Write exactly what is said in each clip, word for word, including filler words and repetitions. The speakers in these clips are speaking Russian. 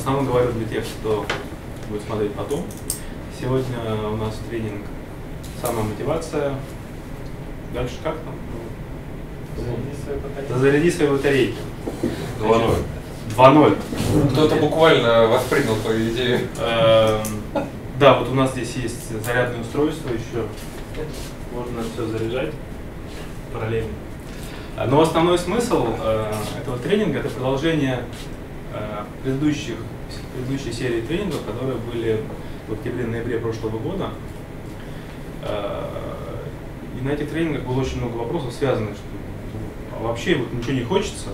основном говорю для тех, кто будет смотреть потом. Сегодня у нас тренинг «Самомотивация». Дальше как там? Заряди свои батарейки. два ноль. два ноль. Кто-то буквально воспринял твою идею. Да, вот у нас здесь есть зарядное устройство еще. Можно все заряжать параллельно. Но основной смысл этого тренинга — это продолжение предыдущих, предыдущей серии тренингов, которые были в октябре-ноябре прошлого года. И на этих тренингах было очень много вопросов, связанных, что вообще вот ничего не хочется,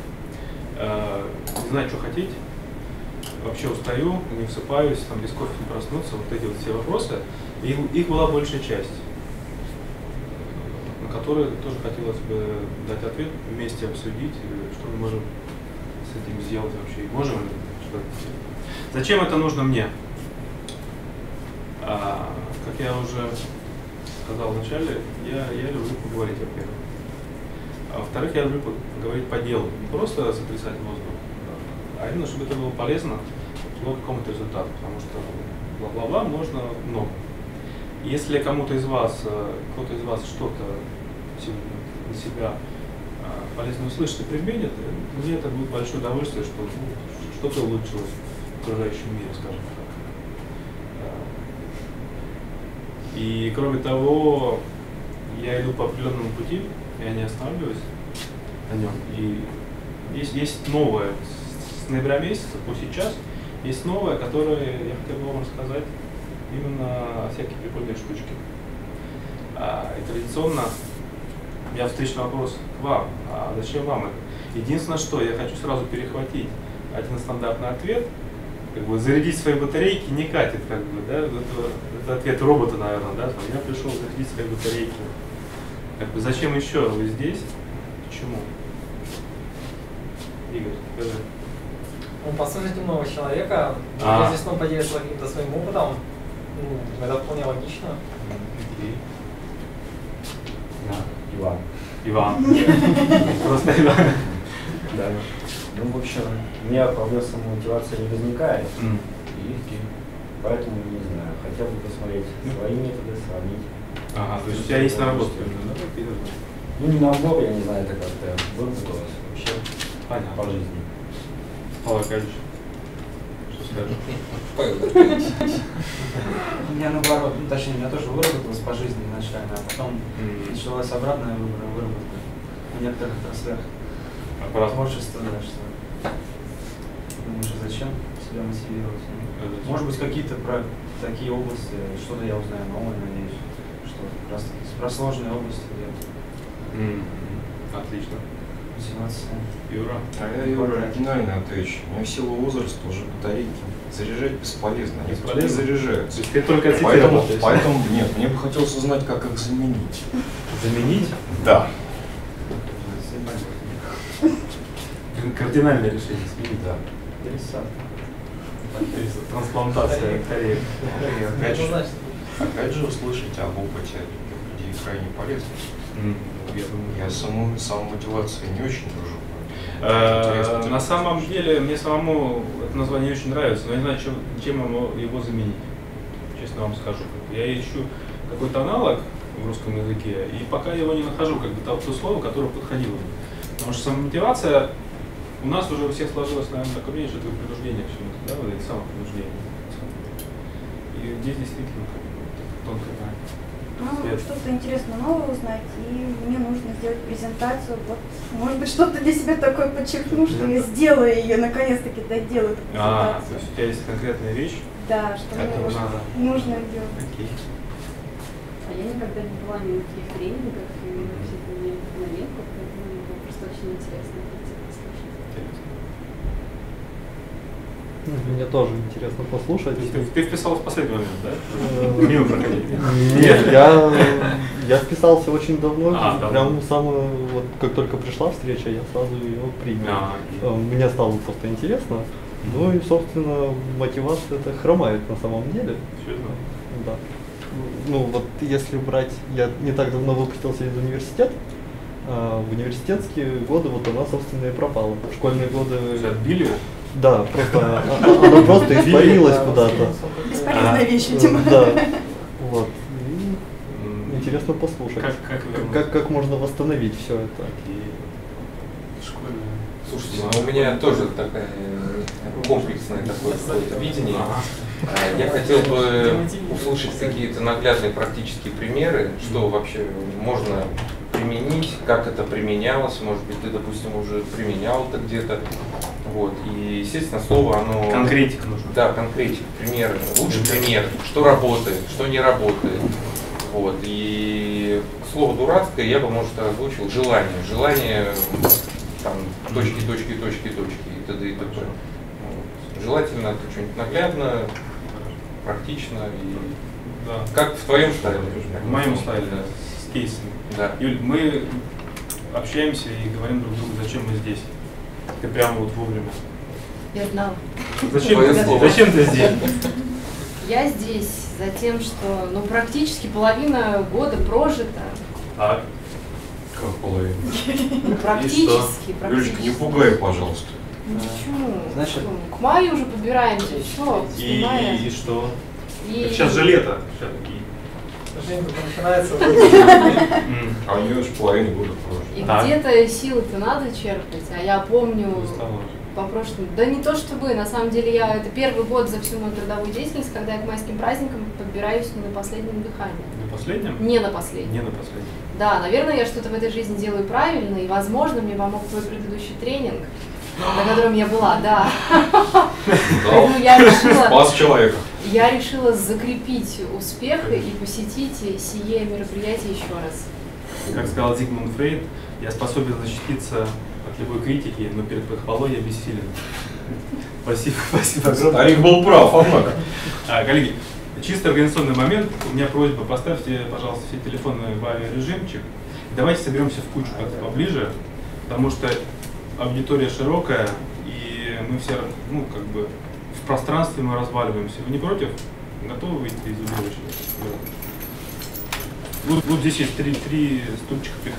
не знаю, что хотеть, вообще устаю, не всыпаюсь, там, без кофе не проснуться, вот эти вот все вопросы. И их была большая часть, на которые тоже хотелось бы дать ответ, вместе обсудить, что мы можем с этим сделать вообще, и можем ли что-то сделать. Зачем это нужно мне? А, как я уже сказал вначале, я, я люблю поговорить, во-первых. А во-вторых, я люблю поговорить по делу, не просто сотрясать воздух, а именно, чтобы это было полезно к какому-то результату, потому что бла-бла-бла можно много. Если кому-то из вас, кто-то из вас что-то сегодня для себя полезно услышит и применит, мне это будет большое удовольствие, что ну, что-то улучшилось в окружающем мире, скажем так. И кроме того, я иду по определенному пути, я не останавливаюсь на нем. И есть, есть новое, с ноября месяца по сейчас, есть новое, которое я хотел бы вам рассказать именно о всяких прикольных штучках. А, и традиционно я встречный вопрос к вам, а зачем вам это? Единственное, что я хочу сразу перехватить один стандартный ответ, как бы зарядить свои батарейки не катит, как бы, да, это, это ответ робота, наверное, да, я пришел зарядить свои батарейки. Как бы, зачем еще вы здесь? Почему? Игорь, скажи. Ну, послушать умного человека, а. здесь ну, поделиться каким-то своим опытом, ну, это вполне логично. И? Да, Иван. Иван. Просто Иван. Да. Ну, в общем, у меня проблем с самомотивацией не возникает, mm. и поэтому, не знаю, хотел бы посмотреть свои методы, сравнить. Ага, то есть у тебя есть наработки? Ну, не набор, я не знаю, это как-то выработалось вообще. Понятно. По жизни. Павел Аркадьевич, что скажешь? У меня наоборот, ну, точнее, у меня тоже выработалось по жизни изначально, а потом mm. началась обратная выработка в некоторых отраслях. А творчество, да, что думаешь, зачем себя мотивировать? Это Может быть, какие-то про такие области, что-то я узнаю новое, надеюсь, что как раз таки про сложные области делать. Mm. Отлично. Мотивация. Юра? А я, Юра, оригинально отвечу. У меня в силу возраста уже батарейки заряжать бесполезно. Они бесполезно? Не заряжаются. То есть ты только от поэтому, поэтому, нет, мне бы хотелось узнать, как их заменить. Заменить? Да. Кардинальное решение сменить, да. Пересадка. Трансплантация кореи. Опять же, опять же услышать об опыте людей крайне полезно. Mm. Я, думаю, я саму, самомотивацией не очень дружу. Э, на самом деле, мне самому это название очень нравится, но я не знаю, чем, чем его заменить. Честно вам скажу. Я ищу какой-то аналог в русском языке, и пока его не нахожу, как бы то слово, которое подходило бы. Потому что самомотивация у нас уже у всех сложилось, наверное, такое мнение, что это принуждение к чему-то, да, вот это самопринуждение. И здесь действительно тонкая грань. Ну, что-то интересное новое узнать, и мне нужно сделать презентацию. Вот, может быть, что-то для себя такое подчеркну, что я сделаю ее, наконец-таки доделаю эту презентацию. А, то есть у тебя есть конкретная вещь? Да, что это мне надо. нужно делать. Окей. А я никогда не была ни на каких тренингах, и вообще это не новинка, поэтому мне было просто очень интересно послушать. Мне тоже интересно послушать. Ты, ты вписал в последний момент, да? Мимо проходить? Нет, я, я вписался очень давно, а, прям самое, вот как только пришла встреча, я сразу ее принял. А, Мне стало просто интересно. Ну и, собственно, мотивация это хромает на самом деле. Серьезно? Да. Ну вот если брать, я не так давно выпустился из университета, а в университетские годы вот она, собственно, и пропала. В школьные годы... Отбили? Да, просто оно просто испарилось куда-то. Бесполезная вещь, видимо. Да. Вот. И интересно послушать, Как, как, как, как, как можно восстановить все это. Школьная. Слушайте, ну, у меня тоже такое э, комплексное такое какое-то видение. А, Я хотел бы услышать какие-то наглядные практические примеры, что вообще можно применить, как это применялось, может быть, ты, допустим, уже применял это где-то. Вот. И, естественно, слово, оно... Конкретика нужна. Да, конкретика, примеры, лучше пример, что работает, что не работает. Вот. И слово дурацкое я бы, может, озвучил желание. Желание, там, точки, точки, точки, точки, и т.д. и т.п. Вот. Желательно это что-нибудь наглядно, практично и Да. как в твоем стайле. В моем стайле, да, с кейсами. Да. Юль, мы общаемся и говорим друг другу, зачем мы здесь. Ты прямо вот вовремя. Я знала. Зачем, Твое ты, слово. зачем ты здесь? Я здесь за тем, что ну, практически половина года прожита. Так. Как половина. Ну, практически, Юлечка, практически. не пугай, пожалуйста. Ну, почему? Значит- Почему? К маю уже подбираемся, все, И, снимая. и, и что? И- Так сейчас же лето. Сейчас такие. Жизнь только начинается. М. А у нее же половина года прожит. И Так. где-то силы-то надо черпать, а я помню Устала. по прошлому, да не то чтобы, на самом деле я, это первый год за всю мою трудовую деятельность, когда я к майским праздникам подбираюсь не на последнем дыхании. На последнем? Не на последнем. Не на последнем. Да, наверное, я что-то в этой жизни делаю правильно, и, возможно, мне помог твой предыдущий тренинг, на котором я была, да. Поэтому я решила, Спас человека. я решила закрепить успех и посетить сие мероприятие еще раз. Как сказал Зигмунд Фрейд, я способен защититься от любой критики, но перед похвалой я бессилен. Спасибо, спасибо огромное. Старик был прав, однако. А, коллеги, чисто организационный момент. У меня просьба, поставьте, пожалуйста, все телефоны в авиарежимчик. Давайте соберемся в кучу как-то поближе, потому что аудитория широкая, и мы все, ну, как бы, в пространстве мы разваливаемся. Вы не против? Готовы выйти из убежища? Вот, вот здесь есть три, три стульчика.